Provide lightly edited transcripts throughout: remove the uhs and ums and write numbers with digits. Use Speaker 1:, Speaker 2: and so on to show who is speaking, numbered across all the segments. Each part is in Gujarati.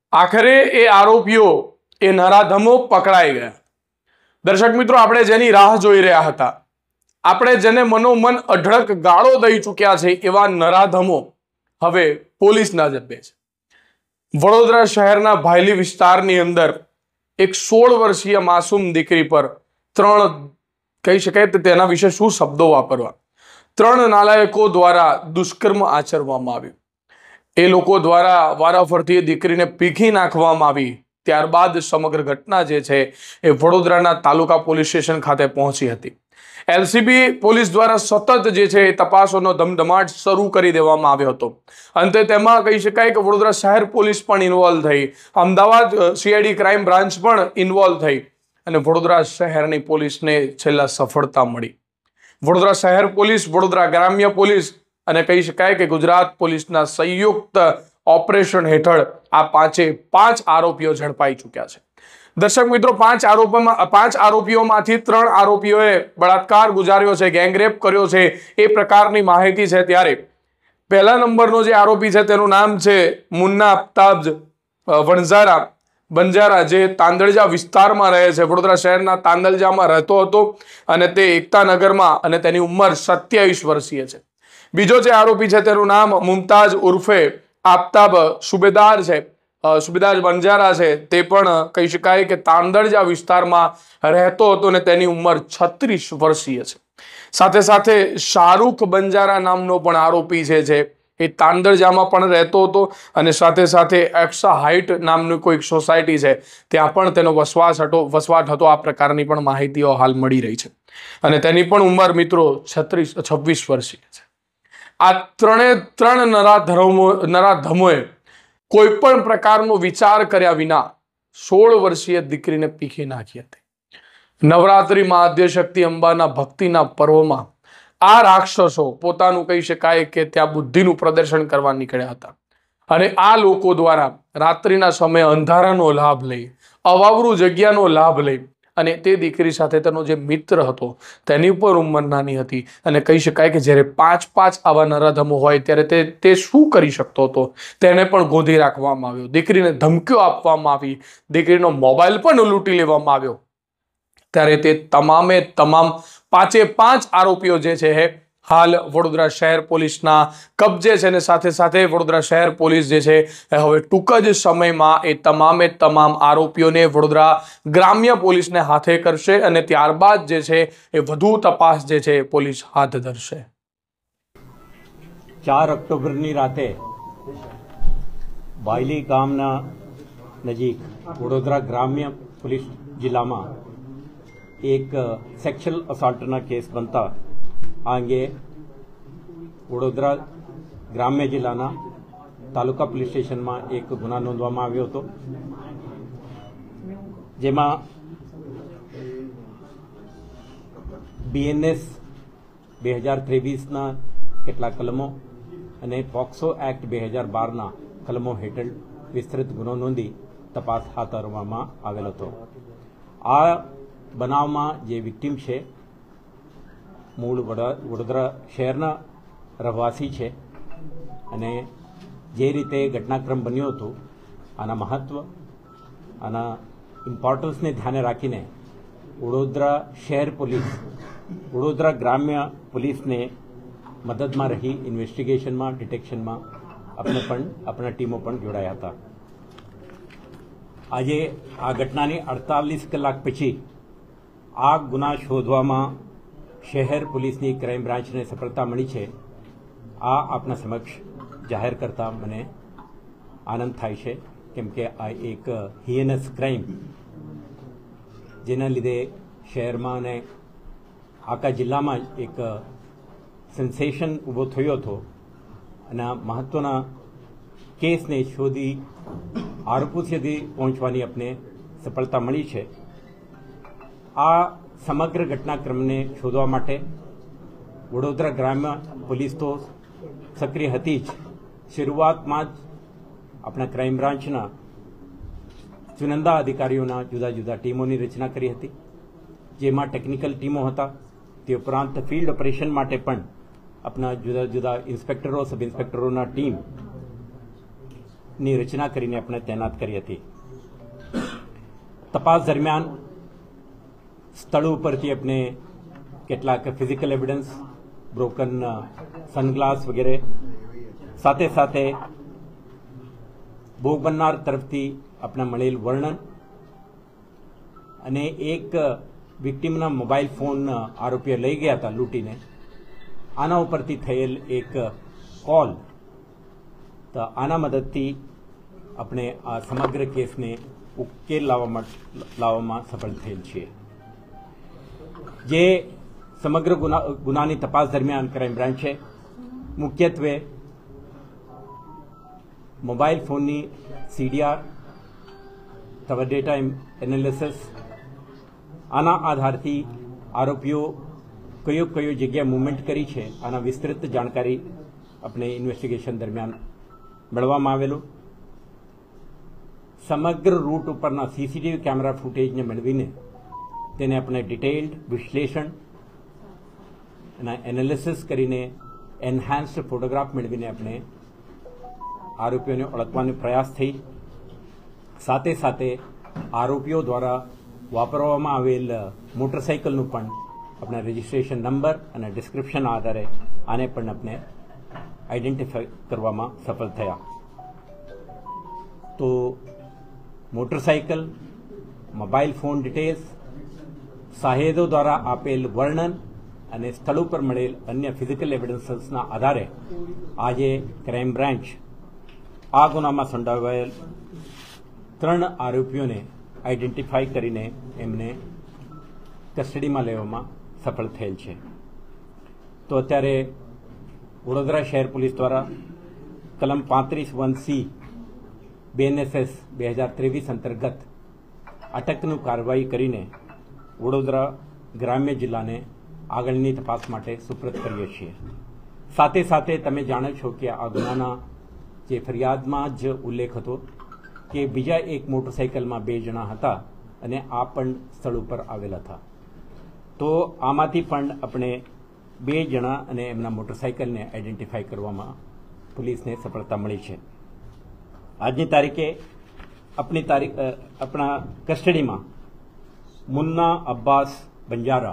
Speaker 1: આખરે એ આરોપીઓ એ નરાધમો પકડાઈ ગયા। દર્શક મિત્રો, આપણે જેની રાહ જોઈ રહ્યા હતા, આપણે જેને મનોમન અઢળક ગાળો દઈ ચૂક્યા છે, એવા નરાધમો હવે પોલીસના ઝડપે છે। વડોદરા શહેરના ભાયલી વિસ્તારની અંદર એક 16 વર્ષીય માસૂમ દીકરી પર કહી શકાય તેના વિશે શું શબ્દો વાપરવા, 3 નાલાયકો દ્વારા દુષ્કર્મ આચરવામાં આવ્યું। એ લોકો દ્વારા વારાફરતી દીકરીને પીખી નાખવામાં આવી। ત્યારબાદ સમગ્ર ઘટના જે છે એ વડોદરાના તાલુકા પોલીસ સ્ટેશન ખાતે પહોંચી હતી। એલસીબી પોલીસ દ્વારા સતત જે છે એ તપાસોનો ધમધમાટ શરૂ કરી દેવામાં આવ્યો હતો। અંતે તેમાં કહી શકાય કે વડોદરા શહેર પોલીસ પણ ઇન્વોલ્વ થઈ, અમદાવાદ સીઆઈડી ક્રાઇમ બ્રાન્ચ પણ ઇન્વોલ્વ થઈ અને વડોદરા શહેરની પોલીસને છેલ્લા સફળતા મળી। વડોદરા શહેર પોલીસ, વડોદરા ગ્રામ્ય પોલીસ અને કહી શકાય કે ગુજરાત પોલીસના સંયુક્ત ઓપરેશન હેઠળ આ 5 આરોપીઓ ઝડપાઈ ચૂક્યા છે। દર્શક મિત્રો, 5 આરોપીઓમાંથી 3 આરોપીઓએ બળાત્કાર ગુજાર્યો છે, ગેંગરેપ કર્યો છે, એ પ્રકારની માહિતી છે। ત્યારે પહેલા નંબરનો જે આરોપી છે તેનું નામ છે મુન્ના અફતાબ બંજારા, જે તાંદલજા વિસ્તારમાં રહે છે। વડોદરા શહેરના તાંદલજામાં રહેતો હતો અને તે એકતાનગરમાં, અને તેની ઉંમર 27 વર્ષીય છે। બીજો જે આરોપી છે તેનું નામ મુમતાજ ઉર્ફે આફતાબ સુબેદાર છે, સુબેદાર બંજારા છે। તે પણ કહી શકાય કે તાંદલજા વિસ્તારમાં રહેતો હતો અને તેની ઉંમર 36 વર્ષીય છે। સાથે સાથે શાહરૂખ બંજારા નામનો પણ આરોપી છે, એ તાંદલજામાં પણ રહેતો હતો અને સાથે સાથે એક્સા હાઇટ નામની કોઈ સોસાયટી છે, ત્યાં પણ તેનો વસવાટ હતો। આ પ્રકારની પણ માહિતીઓ હાલ મળી રહી છે અને તેની પણ ઉંમર મિત્રો 26 વર્ષીય છે। આ 3 નરાધમોએ કોઈ પણ પ્રકારનો વિચાર કર્યા વિના 16 વર્ષીય દીકરીને પીખી નાખી હતી। નવરાત્રિમાં આદ્યશક્તિ અંબાના ભક્તિના પર્વમાં આ રાક્ષસો પોતાનું કહી શકાય કે ત્યાં બુદ્ધિનું પ્રદર્શન કરવા નીકળ્યા હતા અને આ લોકો દ્વારા રાત્રિના સમયે અંધારાનો લાભ લઈ, અવાવરૂ જગ્યાનો લાભ લઈ અને તે દીકરી સાથે તેનો જે મિત્ર હતો તેની પર ઉંમર નાની હતી અને કહી શકાય કે જ્યારે 5 આવા નરાધમો હોય ત્યારે તે શું કરી શકતો હતો, તેને પણ ગોંધી રાખવામાં આવ્યો, દીકરીને ધમકીઓ આપવામાં આવી, દીકરીનો મોબાઈલ પણ લૂંટી લેવામાં આવ્યો। ત્યારે તે તમામે તમામ 5 આરોપીઓ જે છે હાલ વડોદરા શહેર પોલીસના કબજે છે અને સાથે સાથે વડોદરા શહેર પોલીસ જે છે હવે ટૂંક જ સમયમાં એ તમામે તમામ આરોપીઓને વડોદરા ગ્રામ્ય પોલીસને હાથે કરશે અને ત્યારબાદ જે છે એ વધુ તપાસ જે છે પોલીસ હાથ ધરશે।
Speaker 2: 4 ઓક્ટોબરની રાતે ભાયલી ગામના નજીક વડોદરા ગ્રામ્ય પોલીસ જિલ્લામાં એક સેક્સ્યુઅલ અસોલ્ટના કેસ બનતા આ અંગે વડોદરા ગ્રામ્ય જિલ્લાના તાલુકા પોલીસ સ્ટેશનમાં એક ગુના નોંધવામાં આવ્યો હતો, જેમાં BNS 2023ના કેટલાક કલમો અને પોક્સો એક્ટ 2012ના કલમો હેઠળ વિસ્તૃત ગુનો નોંધી તપાસ હાથ ધરવામાં આવેલ હતો। આ બનાવમાં જે વિક્ટીમ છે મૂળ વડોદરા શહેરના રહેવાસી છે અને જે રીતે ઘટનાક્રમ બન્યો હતો આના મહત્વ, આના ઇમ્પોર્ટન્સને ધ્યાને રાખીને વડોદરા શહેર પોલીસ, વડોદરા ગ્રામ્ય પોલીસને મદદમાં રહી ઇન્વેસ્ટિગેશનમાં, ડિટેક્શનમાં આપણા ટીમો પણ જોડાયા હતા। આજે આ ઘટનાની 48 કલાક પછી આ ગુના શોધવામાં શહેર પોલીસની ક્રાઇમ બ્રાન્ચને સફળતા મળી છે। આ આપના સમક્ષ જાહેર કરતા મને આનંદ થાય છે, કેમ કે આ એક હિયનસ ક્રાઇમ જેના લીધે શહેરમાં અને આખા જિલ્લામાં એક સેન્સેશન ઊભો થયો હતો અને આ મહત્વના કેસને શોધી આરોપી સુધી પહોંચવાની આપને સફળતા મળી છે। આ સમગ્ર ઘટનાક્રમને શોધવા માટે વડોદરા ગ્રામ્ય પોલીસ તો સક્રિય હતી જ। શરૂઆતમાં જ આપણા ક્રાઇમ બ્રાન્ચના ચુનંદા અધિકારીઓના જુદા જુદા ટીમોની રચના કરી હતી, જેમાં ટેકનિકલ ટીમો હતા। તે ઉપરાંત ફિલ્ડ ઓપરેશન માટે પણ આપણા જુદા જુદા ઇન્સ્પેક્ટરો, સબ ઇન્સ્પેક્ટરોના ટીમ ની રચના કરીને આપણે તૈનાત કરી હતી. તપાસ દરમિયાન સ્થળ ઉપરથી આપણે કેટલાક ફિઝિકલ એવિડન્સ, બ્રોકન સનગ્લાસ વગેરે, સાથે સાથે ભોગ બનનાર તરફથી આપણે મળેલ વર્ણન અને એક વિક્ટીમના મોબાઈલ ફોન આરોપીઓ લઈ ગયા હતા લૂંટીને, આના ઉપરથી થયેલ એક કોલ, તો આના મદદથી આપણે આ સમગ્ર કેસને ઉકેલ લાવવામાં સફળ થયેલ છીએ. જે સમગ્ર ગુનાની તપાસ દરમિયાન ક્રાઇમ બ્રાન્ચે મુખ્યત્વે મોબાઈલ ફોનની CDR, ટવર ડેટા એનાલિસિસ, આના આધારથી આરોપીઓ કયો જગ્યાએ મૂવમેન્ટ કરી છે આના વિસ્તૃત જાણકારી આપણે ઇન્વેસ્ટિગેશન દરમિયાન મેળવવામાં આવેલું. સમગ્ર રૂટ ઉપરના CCTV કેમેરા ફૂટેજને મેળવીને તેને આપણે ડિટેઇલ્ડ વિશ્લેષણ અને એનાલિસિસ કરીને એન્હાન્સ્ડ ફોટોગ્રાફ મેળવીને આપણે આરોપીઓને ઓળખવાનો પ્રયાસ થઈ. સાથે સાથે આરોપીઓ દ્વારા વાપરવામાં આવેલ મોટરસાઇકલનું પણ આપણે રજિસ્ટ્રેશન નંબર અને ડિસ્ક્રિપ્શનના આધારે આને પણ આપણે આઈડેન્ટિફાઈ કરવામાં સફળ થયા. તો મોટરસાઇકલ, મોબાઈલ ફોન ડિટેલ્સ, સાહેદો દ્વારા આપેલ વર્ણન અને સ્થળ ઉપર મળેલ અન્ય ફિઝિકલ એવિડન્સીસના આધારે આજે ક્રાઇમ બ્રાન્ચ આ ગુનામાં સંડોવાયેલ 3 આરોપીઓને આઈડેન્ટિફાઈ કરીને એમને કસ્ટડીમાં લેવામાં સફળ થયેલ છે. તો અત્યારે વડોદરા શહેર પોલીસ દ્વારા કલમ 35(1)C BNSS 2023 અંતર્ગત અટકનું કાર્યવાહી કરીને વડોદરા ગ્રામ્ય જિલ્લાને આગળની તપાસ માટે સુપ્રત કરીએ છીએ. સાથે સાથે તમે જાણો છો કે આ ગુનાના જે ફરિયાદમાં જ ઉલ્લેખ હતો કે બીજા એક મોટરસાઇકલમાં 2 જણા હતા અને આ પણ સ્થળ ઉપર આવેલા હતા. તો આમાંથી પણ આપણે 2 જણા અને એમના મોટરસાઇકલને આઈડેન્ટિફાઈ કરવામાં પોલીસને સફળતા મળી છે. આજની તારીખે આપણા કસ્ટડીમાં મુન્ના અબ્બાસ બંજારા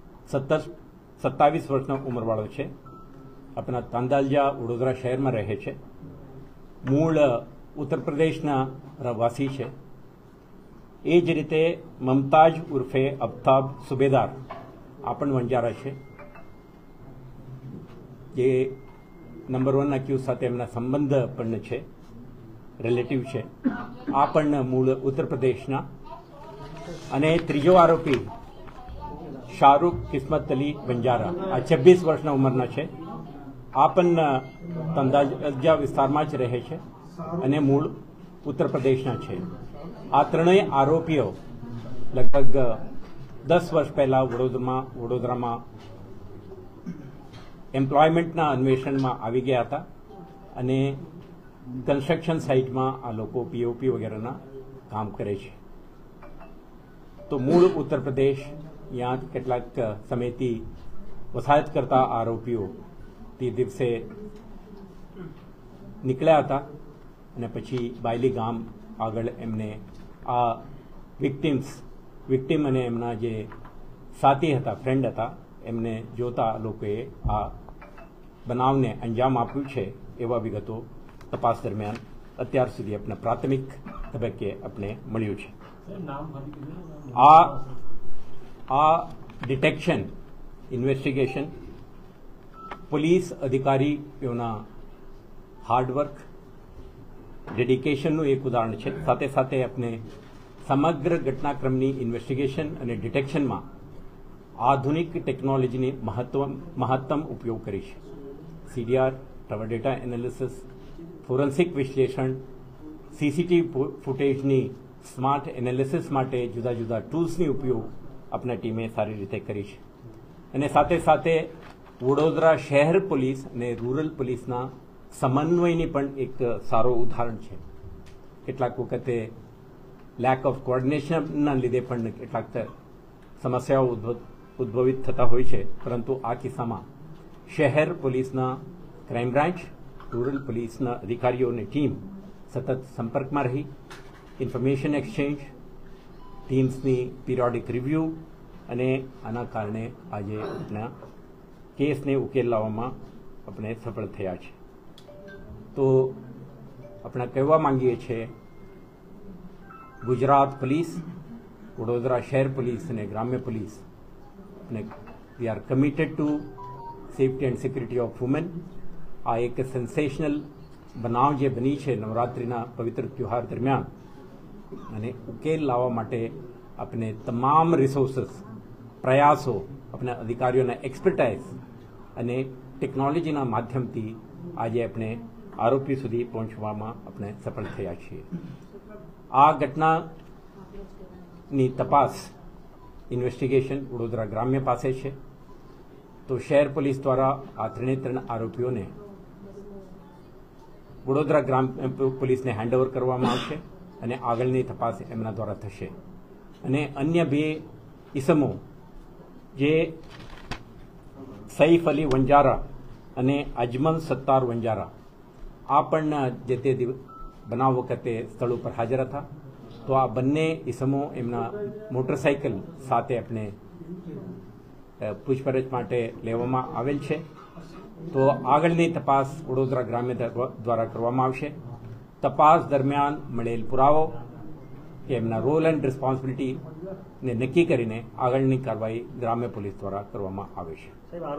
Speaker 2: 27 વર્ષનો ઉંમરવાળો છે. આપણા તાંદાલજા વડોદરા શહેરમાં રહે છે. મૂળ ઉત્તર પ્રદેશના રહેવાસી છે. એ જ રીતે મમતાજ ઉર્ફે અફતાબ સુબેદાર આ પણ વંજારા છે, જે નંબર 1 અક્યુઝ સાથે એમના સંબંધ પણ છે, રિલેટિવ છે. આ પણ મૂળ ઉત્તર પ્રદેશના. અને ત્રીજો આરોપી શાહરૂખ કિસ્મત અલી બંજારા આ 26 વર્ષના ઉંમરના છે. આ પણ તંદાજા વિસ્તારમાં જ રહે છે અને મૂળ ઉત્તર પ્રદેશના છે. આ ત્રણેય આરોપીઓ લગભગ 10 વર્ષ પહેલા વડોદરામાં એમ્પ્લોયમેન્ટના અન્વેષણમાં આવી ગયા હતા અને કન્સ્ટ્રક્શન સાઇટમાં આ લોકો POP વગેરેના કામ કરે છે. તો મૂળ ઉત્તર પ્રદેશ, ત્યાં કેટલાક સમયથી વસાહત કરતા આરોપીઓ તે દિવસે નીકળ્યા હતા અને પછી બાયલી ગામ આગળ એમને આ વિક્ટીમ અને એમના જે સાથી હતા, ફ્રેન્ડ હતા, એમને જોતા લોકોએ આ બનાવને અંજામ આપ્યું છે એવા વિગતો તપાસ દરમિયાન અત્યાર સુધી આપણે પ્રાથમિક તબક્કે આપણે મળ્યું છે. આ ડિટેક્શન ઇન્વેસ્ટિગેશન પોલીસ અધિકારીઓના હાર્ડવર્ક, ડેડિકેશનનું એક ઉદાહરણ છે. સાથે સાથે આપણે સમગ્ર ઘટનાક્રમની ઇન્વેસ્ટિગેશન અને ડિટેક્શનમાં આધુનિક ટેકનોલોજીની મહત્તમ ઉપયોગ કરી છે. CDR, tower data analysis, forensic વિશ્લેષણ, CCTV ફૂટેજની સ્માર્ટ એનાલિસિસ માટે જુદા જુદા ટૂલ્સની ઉપયોગ આપણા ટીમે સારી રીતે કરી છે. અને સાથે સાથે વડોદરા શહેર પોલીસ અને રૂરલ પોલીસના સમન્વયની પણ એક સારો ઉદાહરણ છે. કેટલાક વખતે લેક ઓફ કોઓર્ડિનેશનના લીધે પણ કેટલાક સમસ્યાઓ ઉદ્ભવિત થતા હોય છે, પરંતુ આ કિસ્સામાં શહેર પોલીસના ક્રાઇમ બ્રાન્ચ, રૂરલ પોલીસના અધિકારીઓની ટીમ સતત સંપર્કમાં રહી ઇન્ફોર્મેશન એક્સચેન્જ, ટીમ્સની પિરિયોડિક રિવ્યૂ અને આના કારણે આજે આપણા કેસને ઉકેલ લાવવામાં આપણે સફળ થયા છે. તો આપણે કહેવા માંગીએ છીએ ગુજરાત પોલીસ, વડોદરા શહેર પોલીસ અને ગ્રામ્ય પોલીસ અને we are committed to safety and security of women. આ એક સેન્સેશનલ બનાવ જે બની છે નવરાત્રિના પવિત્ર ત્યોહાર દરમિયાન અને ઉકેલ લાવવા માટે આપણે તમામ રિસોર્સિસ, પ્રયાસો, આપણા અધિકારીઓના એક્સપર્ટાઇઝ અને ટેકનોલોજીના માધ્યમથી આજે આપણે આરોપી સુધી પહોંચવામાં આપણે સફળ થયા છીએ. આ ઘટનાની તપાસ ઇન્વેસ્ટિગેશન વડોદરા ગ્રામ્ય પાસે છે. તો શહેર પોલીસ દ્વારા આ ત્રણે આરોપીઓને વડોદરા ગ્રામ્ય પોલીસને હેન્ડઓવર કરવામાં આવશે અને આગળની તપાસ એમના દ્વારા થશે. અને અન્ય 2 ઇસમો જે સૈફ અલી વંજારા અને અજમલ સત્તાર વંજારા આ પણ જે તે બનાવ વખતે સ્થળ ઉપર હાજર હતા. તો આ બંને ઇસમો એમના મોટરસાઇકલ સાથે આપણે પૂછપરછ માટે લેવામાં આવેલ છે. તો આગળની તપાસ વડોદરા ગ્રામ્ય દ્વારા કરવામાં આવશે. તપાસ દરમિયાન મળેલ પુરાવો કે એમના રોલ એન્ડ રિસ્પોન્સિબિલિટીને નક્કી કરીને આગળની કાર્યવાહી ગ્રામ્ય પોલીસ દ્વારા કરવામાં આવે છે.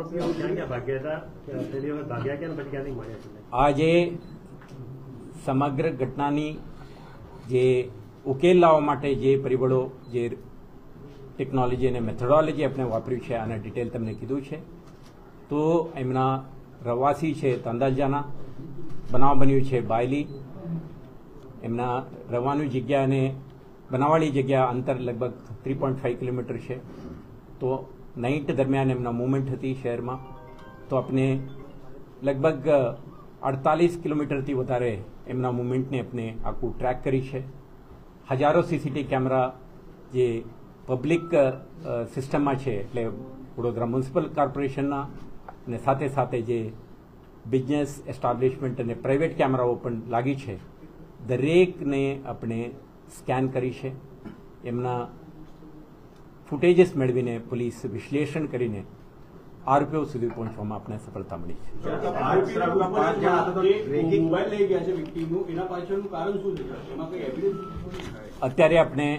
Speaker 2: આજે સમગ્ર ઘટનાની જે ઉકેલ લાવવા માટે જે પરિબળો, જે ટેકનોલોજી અને મેથોડોલોજી આપણે વાપર્યું છે આના ડિટેલ તમને કીધું છે. તો એમના રહેવાસી છે તાંદાલજાના, બનાવ બન્યું છે બાયલી. એમના રહેવાની જગ્યા અને બનાવવાળી જગ્યા અંતર લગભગ 3.5 કિલોમીટર છે. તો નાઇટ દરમિયાન એમના મૂવમેન્ટ હતી શહેરમાં. તો આપણે લગભગ 48 કિલોમીટરથી વધારે એમના મૂવમેન્ટને આપણે આખું ટ્રેક કરી છે. હજારો સીસીટીવી કેમેરા જે પબ્લિક સિસ્ટમમાં છે, એટલે વડોદરા મ્યુનિસિપલ કોર્પોરેશનના અને સાથે સાથે જે બિઝનેસ એસ્ટાબ્લિશમેન્ટ અને પ્રાઇવેટ કેમેરાઓ પણ લાગી છે, દરેકને આપણે સ્કેન કરી છે. એમના ફૂટેજીસ મેળવીને પોલીસ વિશ્લેષણ કરીને આરોપીઓ સુધી પહોંચવામાં આપણે સફળતા મળી છે. અત્યારે આપણે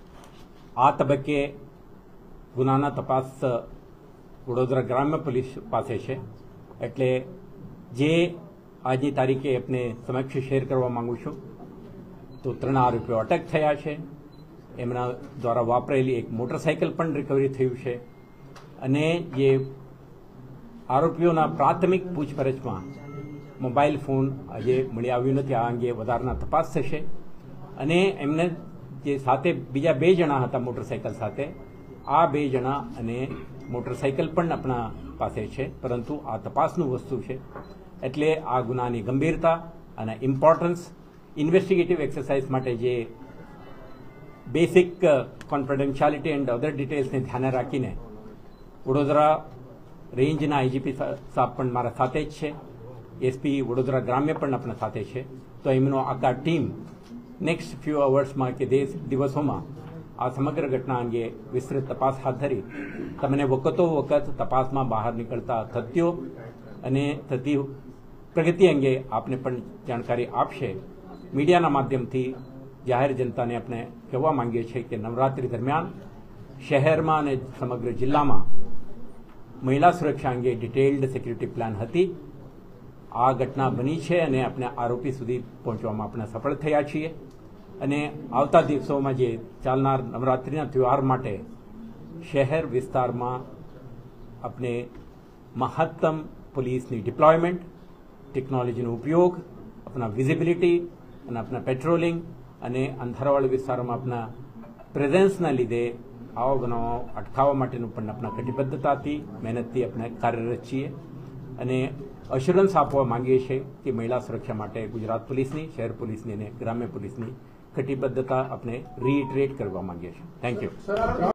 Speaker 2: આ તબક્કે ગુનાના તપાસ વડોદરા ગ્રામ્ય પોલીસ પાસે છે. એટલે જે આજની તારીખે આપણે સમક્ષ શેર કરવા માંગુ છું. તો 3 આરોપીઓ અટક થયા છે. એમના દ્વારા વાપરેલી એક મોટરસાઇકલ પણ રિકવરી થયું છે. અને જે આરોપીઓના પ્રાથમિક પૂછપરછમાં મોબાઈલ ફોન આજે મળી આવ્યું નથી. આ અંગે વધારાના તપાસ થશે. અને એમને જે સાથે બીજા 2 જણા હતા મોટરસાઇકલ સાથે, આ 2 જણા અને મોટરસાઇકલ પણ આપણા પાસે છે. પરંતુ આ તપાસનું વસ્તુ છે. એટલે આ ગુનાની ગંભીરતા અને ઇમ્પોર્ટન્સ ઇન્વેસ્ટિગેટિવ એક્સરસાઇઝ માટે જે બેસિક કોન્ફિડેન્શિયાલિટી એન્ડ અધર ડિટેલ્સને ધ્યાને રાખીને વડોદરા રેન્જના આઈજીપી સાહેબ પણ મારા સાથે જ છે. એસપી વડોદરા ગ્રામ્ય પણ આપણા સાથે છે. તો એમનો આખા ટીમ નેક્સ્ટ ફ્યુ અવર્સમાં કે દિવસોમાં આ સમગ્ર ઘટના અંગે વિસ્તૃત તપાસ હાથ ધરી તમને વખતો વખત તપાસમાં બહાર નીકળતા તથ્યો અને થતી પ્રગતિ અંગે આપને પણ જાણકારી આપશે. મીડિયાના માધ્યમથી જાહેર જનતાને આપણે કહેવા માંગીએ છીએ કે નવરાત્રિ દરમિયાન શહેરમાં અને સમગ્ર જિલ્લામાં મહિલા સુરક્ષા અંગે ડિટેલ્ડ સિક્યુરિટી પ્લાન હતી. આ ઘટના બની છે અને આપણે આરોપી સુધી પહોંચવામાં આપણે સફળ થયા છીએ. અને આવતા દિવસોમાં જે ચાલનાર નવરાત્રિના તહેવાર માટે શહેર વિસ્તારમાં આપણે મહત્તમ પોલીસની ડિપ્લોયમેન્ટ, ટેકનોલોજીનો ઉપયોગ, આપણા વિઝિબિલિટી અને આપણા પેટ્રોલિંગ અને અંધારાવાળા વિસ્તારોમાં આપણા પ્રેઝન્સના લીધે આવા બનાવો અટકાવવા માટેનું પણ આપણા કટિબદ્ધતાથી, મહેનતથી આપણે કાર્યરત છીએ. અને અશ્યોરન્સ આપવા માંગીએ છીએ કે મહિલા સુરક્ષા માટે ગુજરાત પોલીસની, શહેર પોલીસની અને ગ્રામ્ય પોલીસની કટિબદ્ધતા આપણે રીઇટરેટ કરવા માંગીએ છીએ. Thank you.